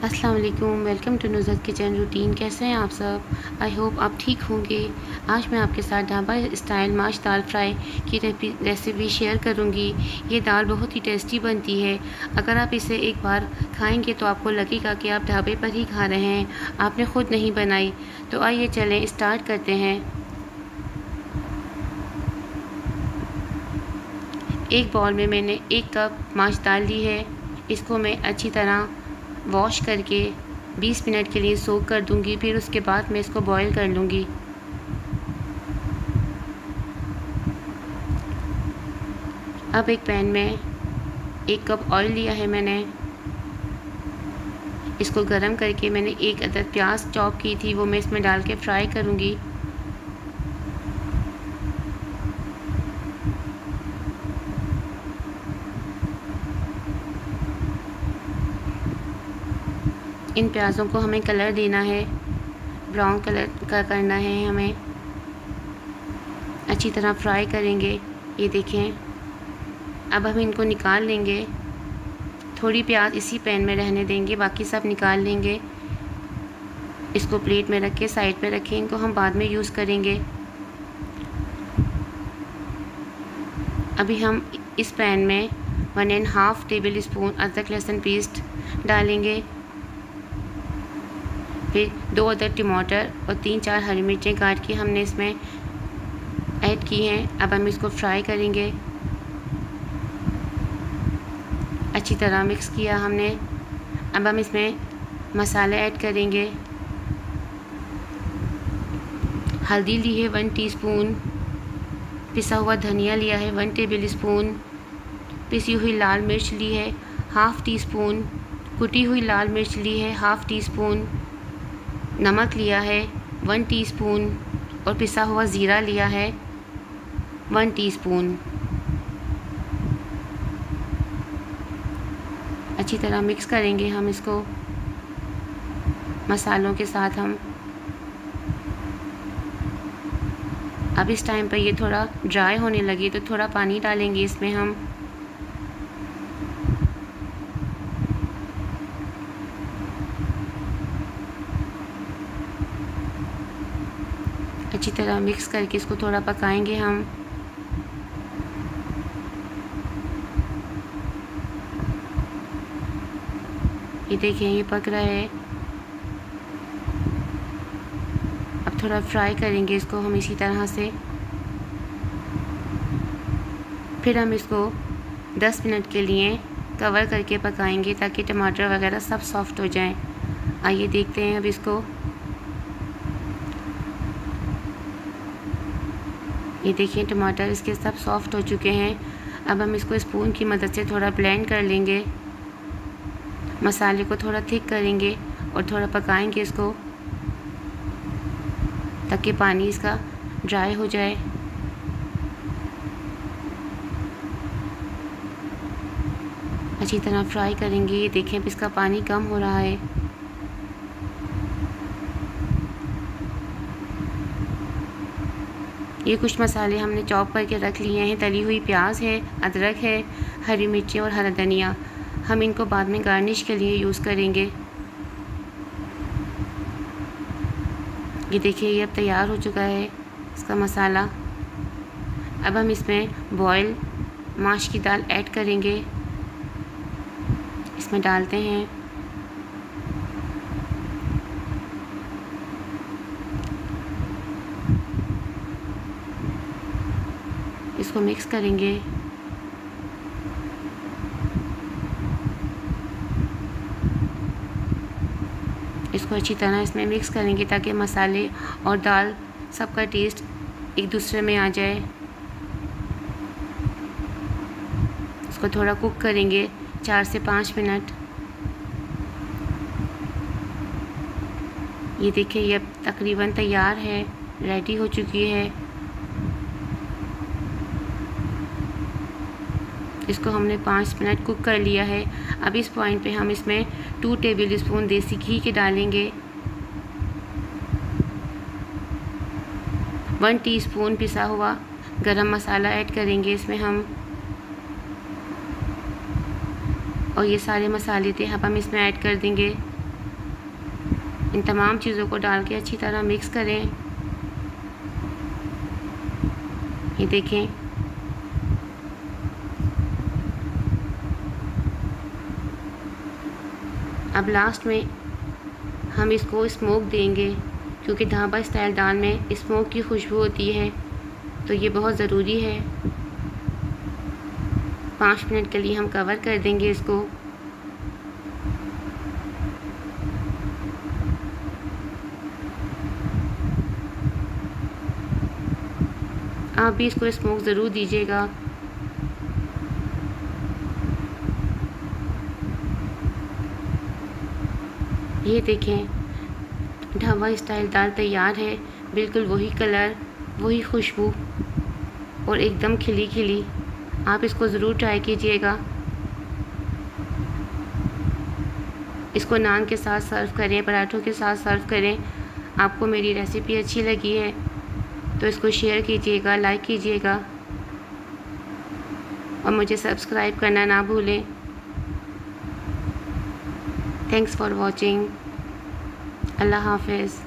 अस्सलाम वालेकुम, welcome to Nuzhat kitchen routine. कैसे हैं आप सब? आई होप आप ठीक होंगे। आज मैं आपके साथ ढाबा स्टाइल माश दाल फ्राई की रेसिपी शेयर करूंगी। ये दाल बहुत ही टेस्टी बनती है। अगर आप इसे एक बार खाएंगे तो आपको लगेगा कि आप ढाबे पर ही खा रहे हैं, आपने ख़ुद नहीं बनाई। तो आइए चलें स्टार्ट करते हैं। एक बाउल में मैंने 1 कप माश दाल ली है। इसको मैं अच्छी तरह वॉश करके 20 मिनट के लिए सोक कर दूंगी। फिर उसके बाद मैं इसको बॉईल कर लूँगी। अब एक पैन में 1 कप ऑयल लिया है मैंने। इसको गरम करके मैंने 1 अदद प्याज चॉप की थी, वो मैं इसमें डाल के फ्राई करूँगी। इन प्याज़ों को हमें कलर देना है, ब्राउन कलर का करना है हमें। अच्छी तरह फ्राई करेंगे। ये देखें, अब हम इनको निकाल लेंगे। थोड़ी प्याज इसी पैन में रहने देंगे, बाकी सब निकाल लेंगे। इसको प्लेट में रख के साइड पे रखें, इनको हम बाद में यूज़ करेंगे। अभी हम इस पैन में 1.5 टेबल स्पून अदरक लहसुन पेस्ट डालेंगे। फिर 2 अदद टमाटर और 3-4 हरी मिर्चें काट के हमने इसमें ऐड की हैं। अब हम इसको फ्राई करेंगे। अच्छी तरह मिक्स किया हमने। अब हम इसमें मसाले ऐड करेंगे। हल्दी ली है 1 टीस्पून, पिसा हुआ धनिया लिया है 1 टेबल स्पून, पिसी हुई लाल मिर्च ली है 1/2 टीस्पून, कुटी हुई लाल मिर्च ली है 1/2 टीस्पून, नमक लिया है 1 टीस्पून और पिसा हुआ ज़ीरा लिया है 1 टीस्पून। अच्छी तरह मिक्स करेंगे हम इसको मसालों के साथ। हम अब इस टाइम पर ये थोड़ा ड्राई होने लगी तो थोड़ा पानी डालेंगे इसमें हम। अच्छी तरह मिक्स करके इसको थोड़ा पकाएंगे हम। ये देखिए, ये पक रहा है। अब थोड़ा फ्राई करेंगे इसको हम इसी तरह से। फिर हम इसको 10 मिनट के लिए कवर करके पकाएंगे ताकि टमाटर वगैरह सब सॉफ्ट हो जाएं। आइए देखते हैं अब इसको। ये देखिए, टमाटर इसके सब सॉफ्ट हो चुके हैं। अब हम इसको स्पून की मदद से थोड़ा ब्लेंड कर लेंगे। मसाले को थोड़ा थिक करेंगे और थोड़ा पकाएंगे इसको ताकि पानी इसका ड्राई हो जाए। अच्छी तरह फ्राई करेंगे। ये देखें, अब इसका पानी कम हो रहा है। ये कुछ मसाले हमने चॉप करके रख लिए हैं। तली हुई प्याज है, अदरक है, हरी मिर्ची और हरा धनिया। हम इनको बाद में गार्निश के लिए यूज़ करेंगे। ये देखिए, ये अब तैयार हो चुका है इसका मसाला। अब हम इसमें बॉयल माश की दाल ऐड करेंगे। इसमें डालते हैं। इसको मिक्स करेंगे। इसको अच्छी तरह इसमें मिक्स करेंगे ताकि मसाले और दाल सबका टेस्ट एक दूसरे में आ जाए। इसको थोड़ा कुक करेंगे 4 से 5 मिनट। ये देखिए, ये अब तकरीबन तैयार है, रेडी हो चुकी है। इसको हमने 5 मिनट कुक कर लिया है। अब इस पॉइंट पे हम इसमें 2 टेबल स्पून देसी घी के डालेंगे। 1 टीस्पून पिसा हुआ गरम मसाला ऐड करेंगे इसमें हम। और ये सारे मसाले थे अब हम इसमें ऐड कर देंगे। इन तमाम चीज़ों को डाल के अच्छी तरह मिक्स करें। ये देखें, अब लास्ट में हम इसको स्मोक देंगे, क्योंकि ढाबा स्टाइल दाल में स्मोक की खुशबू होती है, तो ये बहुत ज़रूरी है। 5 मिनट के लिए हम कवर कर देंगे इसको। आप भी इसको स्मोक ज़रूर दीजिएगा। ये देखें, ढाबा स्टाइल दाल तैयार है। बिल्कुल वही कलर, वही खुशबू और एकदम खिली खिली। आप इसको ज़रूर ट्राई कीजिएगा। इसको नान के साथ सर्व करें, पराठों के साथ सर्व करें। आपको मेरी रेसिपी अच्छी लगी है तो इसको शेयर कीजिएगा, लाइक कीजिएगा और मुझे सब्सक्राइब करना ना भूलें। Thanks for watching. अल्लाह हाफ़िज़।